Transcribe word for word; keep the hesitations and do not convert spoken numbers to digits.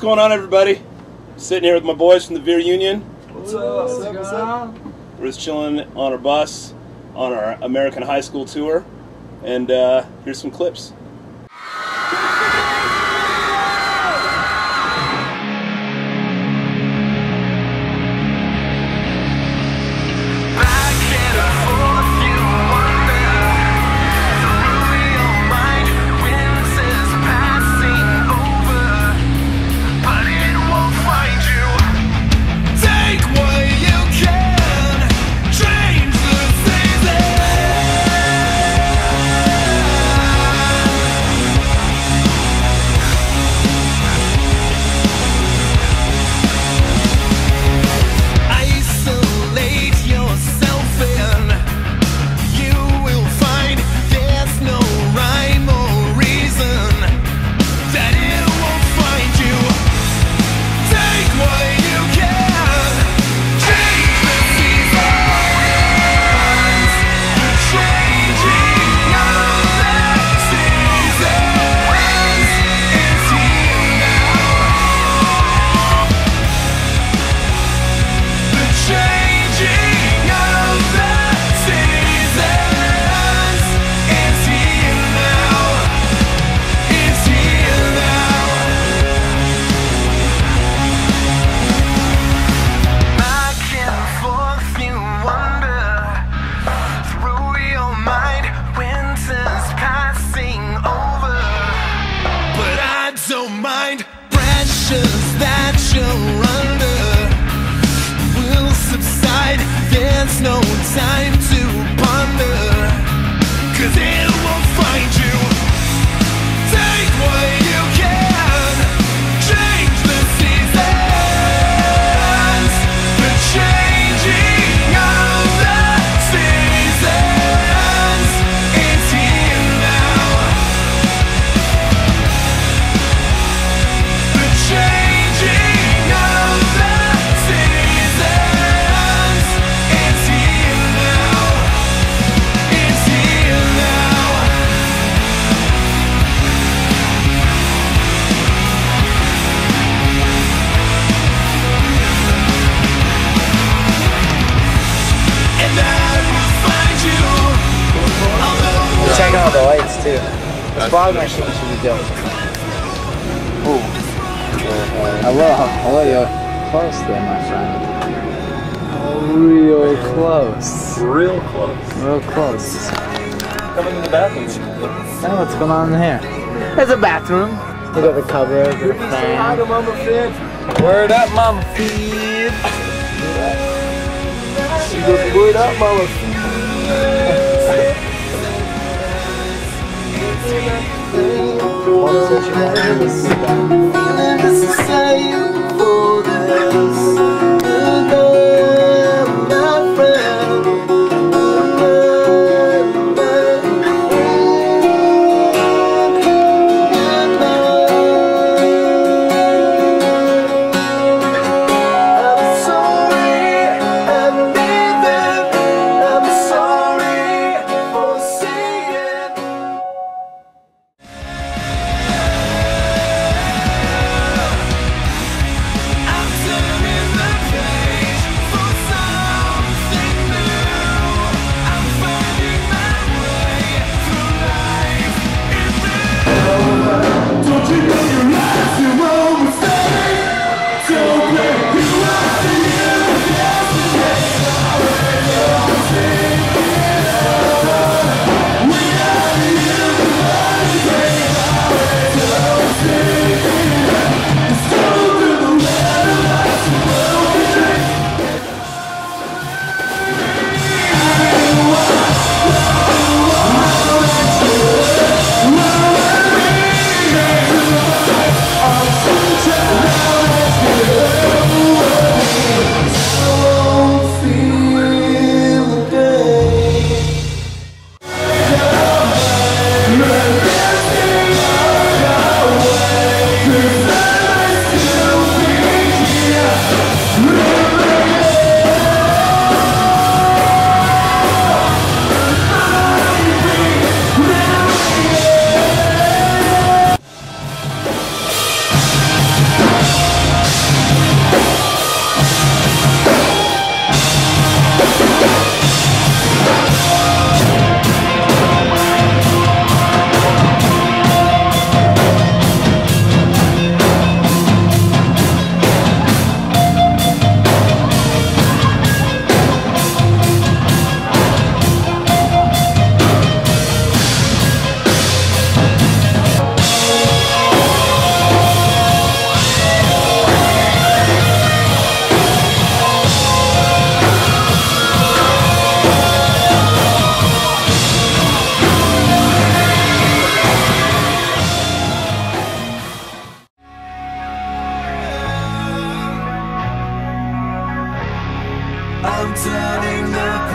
going on, everybody? Sitting here with my boys from the Veer Union. What's up? What's up? What's up? We're just chilling on our bus on our American high school tour, and uh, here's some clips. That you're under will subside. There's no time to ponder, 'cause it won't find you. Take what you can, change the seasons, the changing of the seasons. It's here now. The change Check out the lights too. This fog machine should be dope. Ooh. Hello, hello, you're close there, my friend. Real close. Real close. Real close. Come into the bathroom. Oh, what's going on in here? There's a bathroom. You got the cupboard, the fan. Hi to Mama Feed. Word up, Mama Feed. She goes, word up, Mama Feed. Feeling the same for this. My friend, I'm sorry, I'm leaving. I'm sorry for saying. find the